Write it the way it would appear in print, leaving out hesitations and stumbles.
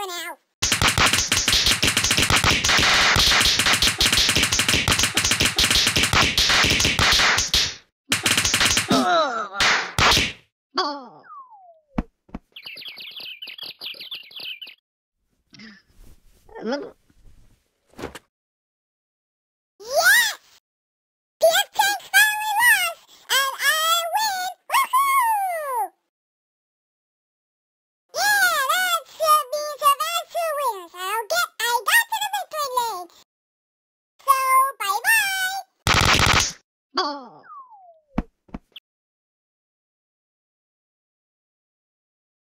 for now. Look. Yes! This Chang's finally lost, and I win! Woohoo! Yeah, that should be that's two wins. I got to the victory lane. So bye bye.